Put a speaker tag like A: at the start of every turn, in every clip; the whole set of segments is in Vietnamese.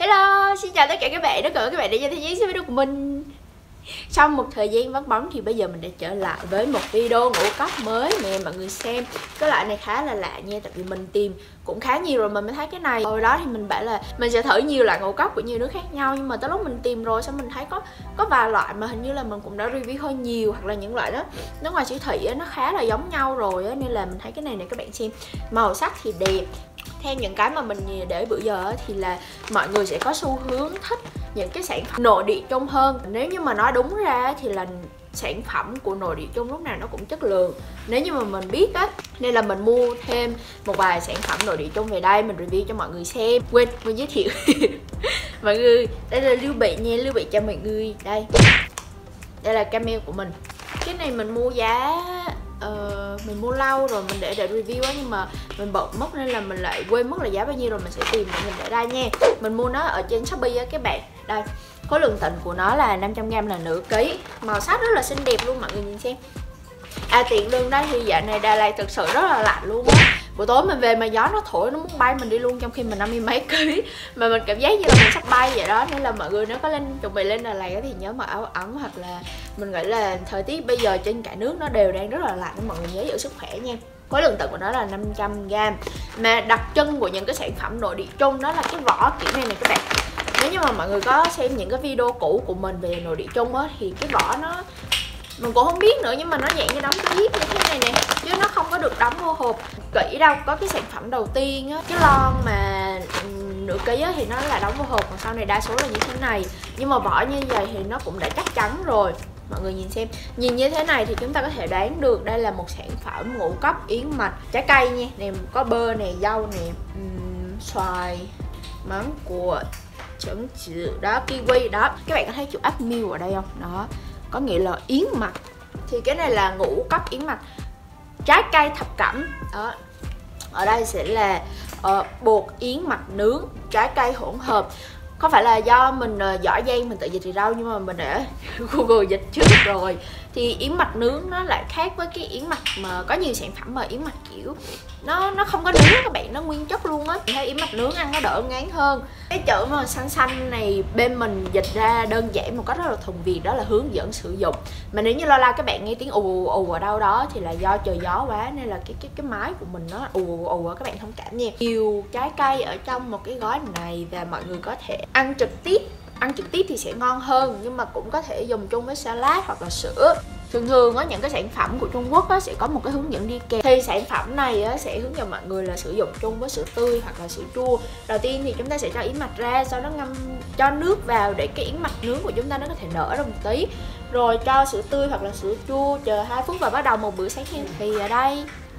A: Hello, xin chào tất cả các bạn đã các bạn đã cho thế giới video của mình. Sau một thời gian vắng bóng thì bây giờ mình đã trở lại với một video ngũ cốc mới nè mọi người xem. Cái loại này khá là lạ nha, tại vì mình tìm cũng khá nhiều rồi mình mới thấy cái này. Hồi đó thì mình bảo là mình sẽ thử nhiều loại ngũ cốc của nhiều nước khác nhau, nhưng mà tới lúc mình tìm rồi xong mình thấy có vài loại mà hình như là mình cũng đã review hơi nhiều, hoặc là những loại đó nó ngoài siêu thị nó khá là giống nhau rồi á, nên là mình thấy cái này nè các bạn xem. Màu sắc thì đẹp. Theo những cái mà mình để bữa giờ thì là mọi người sẽ có xu hướng thích những cái sản phẩm nội địa Trung hơn. Nếu như mà nói đúng ra thì là sản phẩm của nội địa Trung lúc nào nó cũng chất lượng, nếu như mà mình biết á, nên là mình mua thêm một vài sản phẩm nội địa Trung về đây mình review cho mọi người xem. Quên giới thiệu mọi người, đây là Lưu Bị nha, Lưu Bị cho mọi người. Đây là camel của mình. Cái này mình mua giá mình mua lâu rồi, mình để review á, nhưng mà mình bận mất nên là mình lại quên mất là giá bao nhiêu rồi. Mình sẽ tìm để mình để đây nha. Mình mua nó ở trên Shopee á các bạn. Đây, khối lượng tịnh của nó là 500g là nửa ký. Màu sắc rất là xinh đẹp luôn mọi người nhìn xem. Tiện đường đây thì dạo này Đà Lạt thực sự rất là lạnh luôn á. Buổi tối mình về mà gió nó thổi nó muốn bay mình đi luôn, trong khi mình 50 mấy ký mà mình cảm giác như là mình sắp bay vậy đó. Nên là mọi người nếu có chuẩn bị lên Đà Lạt thì nhớ mặc áo ấm, hoặc là mình nghĩ là thời tiết bây giờ trên cả nước nó đều đang rất là lạnh nên mọi người nhớ giữ sức khỏe nha. Khối lượng tịnh của nó là 500g. Mà đặc trưng của những cái sản phẩm nội địa Trung đó là cái vỏ kiểu này nè các bạn. Nếu như mà mọi người có xem những cái video cũ của mình về nội địa Trung á, thì cái vỏ nó mình cũng không biết nữa, nhưng mà nó dạng như đóng cái zip như thế này nè, chứ nó không có được đóng vô hộp kỹ đâu. Có cái sản phẩm đầu tiên á, cái lon mà nửa ký á, thì nó là đóng vô hộp, còn sau này đa số là như thế này. Nhưng mà vỏ như vậy thì nó cũng đã chắc chắn rồi. Mọi người nhìn xem, nhìn như thế này thì chúng ta có thể đoán được đây là một sản phẩm ngũ cốc yến mạch. Trái cây nha, nè có bơ nè, dâu nè, xoài, mắm cua, trứng chữ đó, kiwi đó. Các bạn có thấy chữ Apple ở đây không? Đó, có nghĩa là yến mạch. Thì cái này là ngũ cốc yến mạch, trái cây thập cẩm đó. Ở đây sẽ là bột yến mạch nướng, trái cây hỗn hợp. Không phải là do mình giỏi giang mình tự dịch thì đâu, nhưng mà mình đã Google dịch trước rồi. Thì yến mạch nướng nó lại khác với cái yến mạch mà có nhiều sản phẩm mà yến mạch kiểu nó không có nướng các bạn, nó nguyên chất luôn á. Thấy yến mạch nướng ăn nó đỡ ngán hơn. Cái chữ mà xanh xanh này bên mình dịch ra đơn giản một cách rất là thuần Việt, đó là hướng dẫn sử dụng. Mà nếu như lo các bạn nghe tiếng ù ù ở đâu đó thì là do trời gió quá, nên là cái máy của mình nó ù ù các bạn thông cảm nha. Nhiều trái cây ở trong một cái gói này và mọi người có thể ăn trực tiếp thì sẽ ngon hơn, nhưng mà cũng có thể dùng chung với salad hoặc là sữa. Thường á, những cái sản phẩm của Trung Quốc á, sẽ có một cái hướng dẫn đi kèm. Thì sản phẩm này á, sẽ hướng dẫn mọi người là sử dụng chung với sữa tươi hoặc là sữa chua. Đầu tiên thì chúng ta sẽ cho yến mạch ra, sau đó ngâm cho nước vào để cái yến mạch nướng của chúng ta nó có thể nở ra một tí. Rồi cho sữa tươi hoặc là sữa chua, chờ 2 phút và bắt đầu một bữa sáng healthy. Ở đây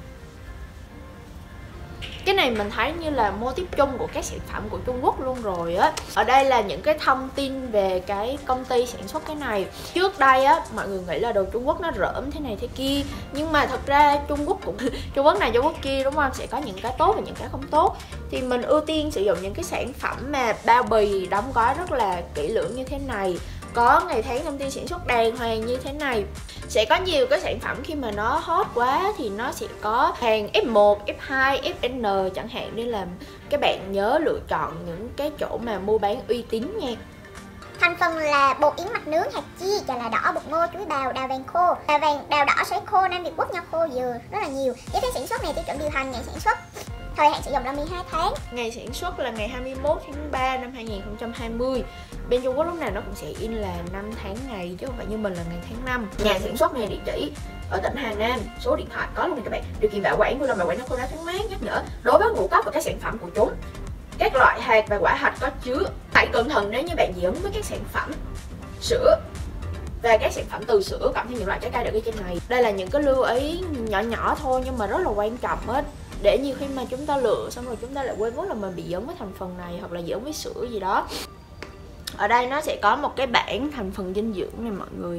A: cái này mình thấy như là mô típ chung của các sản phẩm của Trung Quốc luôn rồi á. Ở đây là những cái thông tin về cái công ty sản xuất cái này. Trước đây á, mọi người nghĩ là đồ Trung Quốc nó rởm thế này thế kia, nhưng mà thật ra Trung Quốc cũng Trung Quốc này Trung Quốc kia đúng không, sẽ có những cái tốt và những cái không tốt. Thì mình ưu tiên sử dụng những cái sản phẩm mà bao bì đóng gói rất là kỹ lưỡng như thế này, có ngày tháng thông tin sản xuất đàng hoàng như thế này. Sẽ có nhiều cái sản phẩm khi mà nó hot quá thì nó sẽ có hàng F1, F2, FN chẳng hạn, nên là các bạn nhớ lựa chọn những cái chỗ mà mua bán uy tín nha.
B: Thành phần là bột yến mạch nướng, hạt chia, chà là đỏ, bột ngô, chuối bào, đào vàng khô, đào đỏ, sấy khô, Nam Việt Quốc, nho khô, dừa, rất là nhiều. Giấy phép sản xuất này, tiêu chuẩn điều hành, ngày sản xuất, thời hạn sử dụng là 12 tháng.
A: Ngày sản xuất là ngày 21 tháng 3 năm 2020. Bên Trung Quốc lúc nào nó cũng sẽ in là 5 tháng ngày, chứ không phải như mình là ngày tháng 5. Nhà sản xuất này địa chỉ ở tỉnh Hà Nam, số điện thoại có luôn các bạn. Điều kiện bảo quản của bảo quản nó không thoáng mát. Nhắc nhở đối với ngũ cốc và các sản phẩm của chúng, các loại hạt và quả hạch có chứa. Hãy cẩn thận nếu như bạn dị ứng với các sản phẩm sữa và các sản phẩm từ sữa cộng thêm những loại trái cây được ghi trên này. Đây là những cái lưu ý nhỏ nhỏ thôi nhưng mà rất là quan trọng hết, để nhiều khi mà chúng ta lựa xong rồi chúng ta lại quên mất là mình bị dị ứng với thành phần này hoặc là dị ứng với sữa gì đó. Ở đây nó sẽ có một cái bảng thành phần dinh dưỡng này mọi người.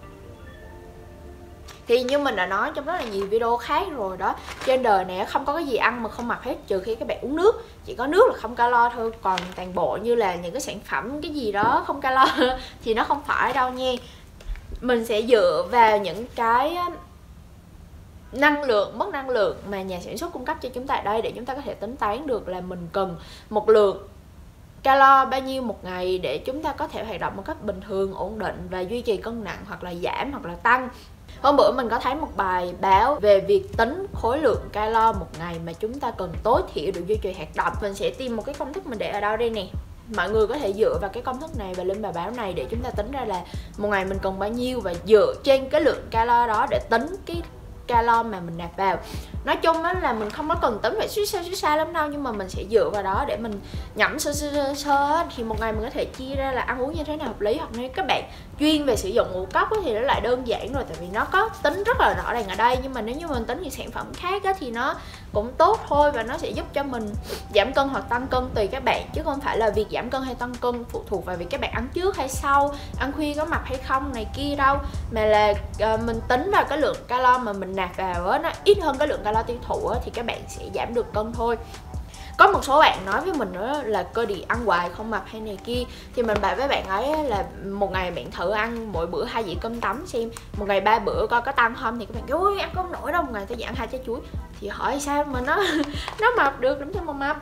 A: Thì như mình đã nói trong rất là nhiều video khác rồi đó, trên đời này không có cái gì ăn mà không mập hết, trừ khi các bạn uống nước. Chỉ có nước là không calo thôi, còn toàn bộ như là những cái sản phẩm cái gì đó không calo thì nó không phải đâu nha. Mình sẽ dựa vào những cái năng lượng, mất năng lượng mà nhà sản xuất cung cấp cho chúng ta ở đây để chúng ta có thể tính toán được là mình cần một lượng calo bao nhiêu một ngày để chúng ta có thể hoạt động một cách bình thường, ổn định và duy trì cân nặng hoặc là giảm hoặc là tăng. Hôm bữa mình có thấy một bài báo về việc tính khối lượng calo một ngày mà chúng ta cần tối thiểu để duy trì hoạt động. Mình sẽ tìm một cái công thức mình để ở đâu đây nè. Mọi người có thể dựa vào cái công thức này và lên bài báo này để chúng ta tính ra là một ngày mình cần bao nhiêu, và dựa trên cái lượng calo đó để tính cái calo mà mình nạp vào. Nói chung đó là mình không có cần tính phải suy xa lắm đâu, nhưng mà mình sẽ dựa vào đó để mình nhẩm sơ thì một ngày mình có thể chia ra là ăn uống như thế nào hợp lý. Hoặc nếu các bạn chuyên về sử dụng ngũ cốc thì nó lại đơn giản rồi, tại vì nó có tính rất là rõ ràng ở đây. Nhưng mà nếu như mình tính những sản phẩm khác thì nó cũng tốt thôi, và nó sẽ giúp cho mình giảm cân hoặc tăng cân tùy các bạn, chứ không phải là việc giảm cân hay tăng cân phụ thuộc vào việc các bạn ăn trước hay sau, ăn khuya có mập hay không này kia đâu, mà là mình tính vào cái lượng calo mà mình nạp vào nó ít hơn cái lượng calo tiêu thụ thì các bạn sẽ giảm được cân thôi. Có một số bạn nói với mình nữa là cơ địa ăn hoài không mập hay này kia, thì mình bảo với bạn ấy là một ngày bạn thử ăn mỗi bữa 2 dĩa cơm tấm xem, một ngày 3 bữa coi có tăng không. Thì các bạn kêu ôi ăn không nổi đâu, một ngày tôi chỉ ăn 2 trái chuối. Thì hỏi sao mà nó mập được, làm sao mà mập.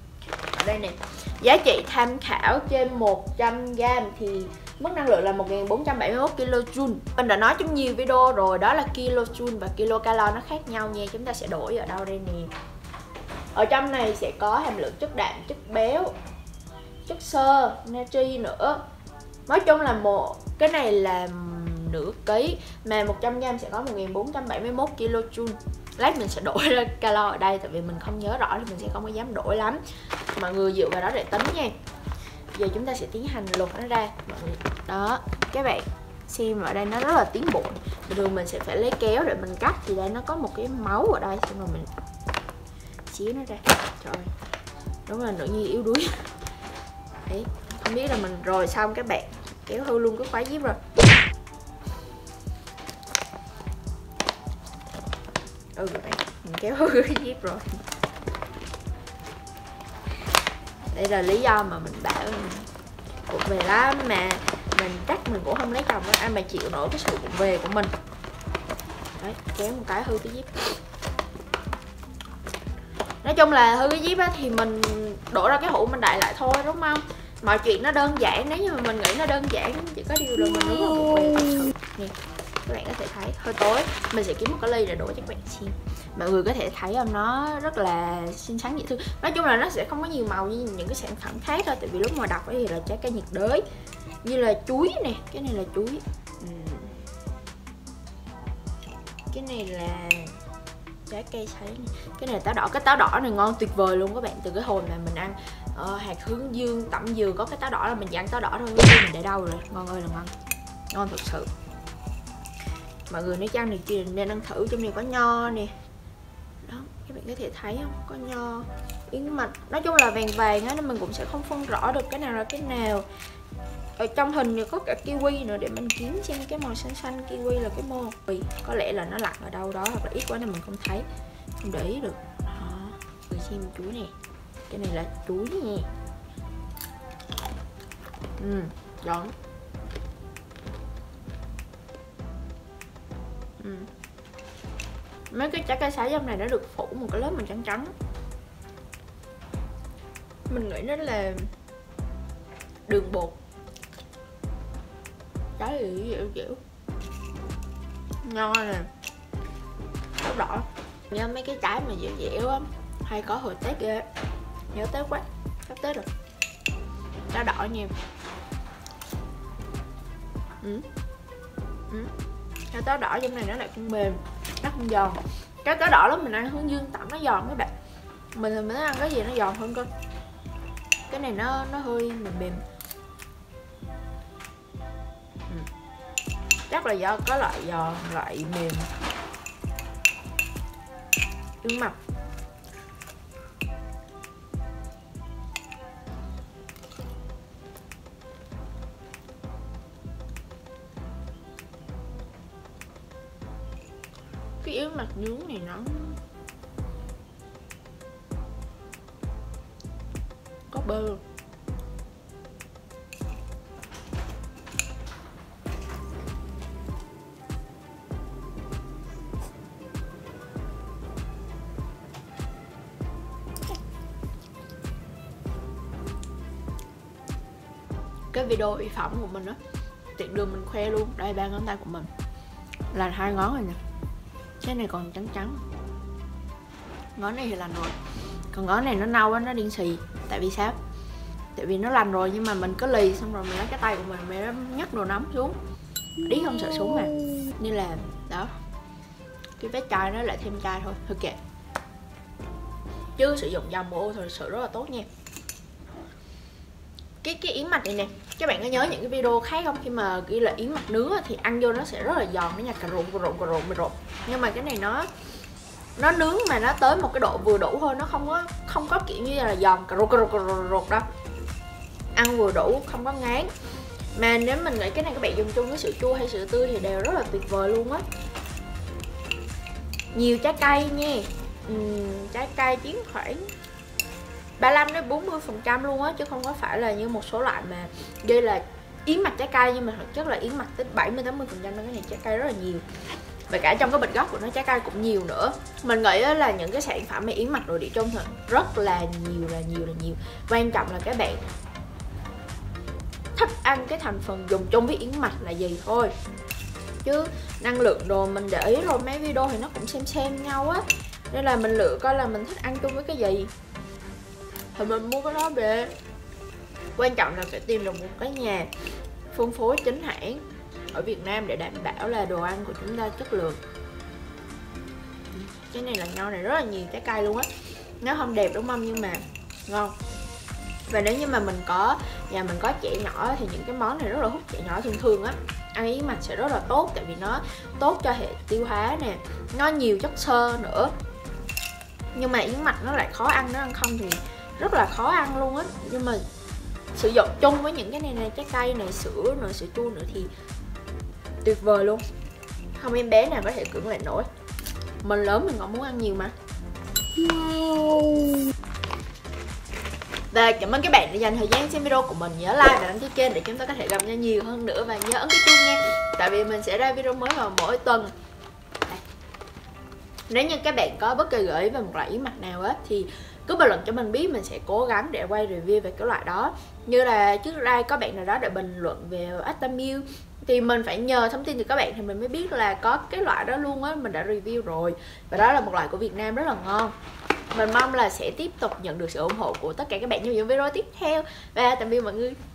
A: Ở đây nè, giá trị tham khảo trên 100g thì mức năng lượng là 1471 kJ. Mình đã nói trong nhiều video rồi, đó là kJ và kilocalo nó khác nhau nha. Chúng ta sẽ đổi ở đâu đây nè. Ở trong này sẽ có hàm lượng chất đạm, chất béo, chất xơ, natri nữa. Nói chung là cái này là nửa ký, mà 100g sẽ có 1471 kJ. Lát mình sẽ đổi ra calo ở đây, tại vì mình không nhớ rõ thì mình sẽ không có dám đổi lắm. Mọi người dựa vào đó để tính nha. Giờ chúng ta sẽ tiến hành lột nó ra. Đó, các bạn xem ở đây nó rất là tiến bộ. Bình thường mình sẽ phải lấy kéo để mình cắt, thì đây nó có một cái máu ở đây, xong rồi mình xíu nó ra. Trời ơi, đúng là nữ nhi yếu đuối. Đấy, không biết là mình rồi xong các bạn, kéo hư luôn cái khóa zip rồi. Các bạn, mình kéo hư cái zip rồi. Đây là lý do mà mình bảo cuộc về lắm, mà mình chắc mình cũng không lấy chồng đó, ai mà chịu nổi cái sự cuộc về của mình. Đấy, kéo một cái hư cái zip. Nói chung là hư cái zip thì mình đổ ra cái hũ mình đậy lại thôi, đúng không? Mọi chuyện nó đơn giản, nếu như mà mình nghĩ nó đơn giản chỉ có điều là mình đúng là cuộc về thật sự. Nè, các bạn có thể thấy hơi tối, mình sẽ kiếm một cái ly để đổ cho các bạn xem. Mọi người có thể thấy không, nó rất là xinh xắn dễ thương. Nói chung là nó sẽ không có nhiều màu như những cái sản phẩm khác đâu, tại vì lúc mà đọc thì là trái cây nhiệt đới, như là chuối nè, cái này là chuối, cái này là trái cây sấy này. Cái này là táo đỏ, cái táo đỏ này ngon tuyệt vời luôn các bạn. Từ cái hồi mà mình ăn hạt hướng dương, tẩm dừa có cái táo đỏ là mình chỉ ăn táo đỏ thôi, cái mình để đâu rồi, ngon ơi là ngon, ngon thực sự. Mọi người nói chăng này kia nên ăn thử. Trong này có nho nè, đó các bạn có thể thấy không, có nho, yến mạch. Nói chung là vàng vàng á, nên mình cũng sẽ không phân rõ được cái nào là cái nào. Ở trong hình thì có cả kiwi nữa, để mình kiếm xem cái màu xanh xanh kiwi là cái màu gì. Có lẽ là nó lặn ở đâu đó, hoặc là ít quá nên mình không thấy, không để ý được. Đó, người xem chuối nè, cái này là chuối nha. Giòn. Mấy cái trái cây sấy trong này nó được phủ một cái lớp màu trắng trắng. Mình nghĩ nó là đường bột. Trái thì dẻo nho nè, táo đỏ. Nhớ mấy cái trái mà dẻo dẻo á, hay có hồi Tết ghê. Nhớ Tết quá, sắp Tết rồi. Táo đỏ nhiều. Cái táo đỏ trong này nó lại không mềm, nó không giòn. Cái táo đỏ lúc mình ăn hướng dương tẩm nó giòn các bạn. Mình thì mình ăn cái gì nó giòn hơn cơ. Cái này nó hơi mềm. Chắc là do có loại giòn, loại mềm. Yến mạch. Cái yến mạch nướng này nó có bơ. cái video mỹ phẩm của mình á, tiện đường mình khoe luôn. Đây 3 ngón tay của mình là 2 ngón rồi nè, cái này còn trắng trắng, ngón này thì lành rồi, còn ngón này nó nâu á, nó đen xì. Tại vì sao? Tại vì nó lành rồi nhưng mà mình cứ lì, xong rồi mình lấy cái tay của mình nó nhấc đồ nóng xuống, đi không sợ xuống mà. Nên là đó, cái vết chai nó lại thêm chai thôi, thôi kệ. Chứ sử dụng dầu mùa thật sự rất là tốt nha. Cái yến mạch này nè, các bạn có nhớ những cái video khác không? Khi mà ghi là yến mạch nướng thì ăn vô nó sẽ rất là giòn, nó nha, cà rụn. Nhưng mà cái này nó nướng mà nó tới một cái độ vừa đủ thôi, nó không có kiểu như là giòn cà rụt đâu. Ăn vừa đủ, không có ngán. Mà nếu mình nghĩ cái này các bạn dùng chung với sữa chua hay sữa tươi thì đều rất là tuyệt vời luôn á. Nhiều trái cây nha. Trái cây chiếm khoảng 35-40% luôn á, chứ không có phải là như một số loại mà ghi là yến mạch trái cây, nhưng mà thực chất là yến mạch tới 70-80%. Cái này trái cây rất là nhiều, và cả trong cái bịch gốc của nó trái cây cũng nhiều nữa. Mình nghĩ là những cái sản phẩm mà yến mạch nội địa chung thì rất là nhiều. Quan trọng là các bạn thích ăn cái thành phần dùng chung với yến mạch là gì thôi. Chứ năng lượng đồ mình để ý rồi, mấy video thì nó cũng xem nhau á, nên là mình lựa coi là mình thích ăn chung với cái gì thì mình mua cái đó về. Quan trọng là phải tìm được một cái nhà phân phối chính hãng ở Việt Nam để đảm bảo là đồ ăn của chúng ta chất lượng. Cái này là nho này rất là nhiều trái cây luôn á. Nó không đẹp đúng không, nhưng mà ngon. Và nếu như mà mình có trẻ nhỏ thì những cái món này rất là hút trẻ nhỏ thường á. Ăn yến mạch sẽ rất là tốt, tại vì nó tốt cho hệ tiêu hóa nè, nó nhiều chất xơ nữa. Nhưng mà yến mạch nó lại khó ăn, nó ăn không thì rất là khó ăn luôn á. Nhưng mà sử dụng chung với những cái này trái cây này, sữa nữa, sữa chua nữa thì tuyệt vời luôn. Không em bé nào có thể cưỡng lại nổi. Mình lớn mình còn muốn ăn nhiều mà. Và cảm ơn các bạn đã dành thời gian xem video của mình. Nhớ like và đăng ký kênh để chúng ta có thể gặp nhau nhiều hơn nữa. Và nhớ ấn cái chuông nha, tại vì mình sẽ ra video mới vào mỗi tuần. Nếu như các bạn có bất kỳ gợi ý về một loại yến mạch nào á thì cứ bình luận cho mình biết, mình sẽ cố gắng để quay review về cái loại đó. Như là trước đây có bạn nào đó để bình luận về Aptamil thì mình phải nhờ thông tin từ các bạn thì mình mới biết là có cái loại đó luôn á, mình đã review rồi. Và đó là một loại của Việt Nam rất là ngon. Mình mong là sẽ tiếp tục nhận được sự ủng hộ của tất cả các bạn trong những video tiếp theo. Và tạm biệt mọi người.